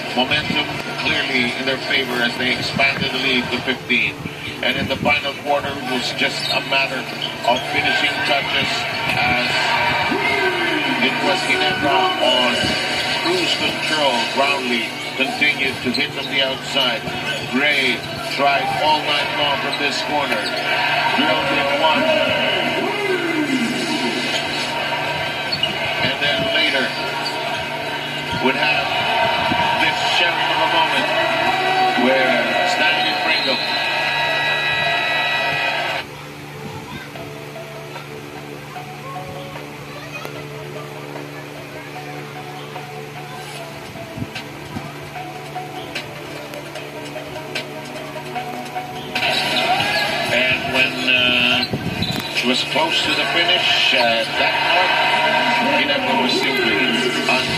momentum clearly in their favor as they expanded the lead to 15. And in the final quarter, it was just a matter of finishing touches as it was Ginebra on cruise control. Brownlee continued to hit from the outside. Gray tried all night long from this corner. Drilled in one. And then later would have this sharing of a moment where Stanley Pringle was close to the finish. That point, Ginebra was simply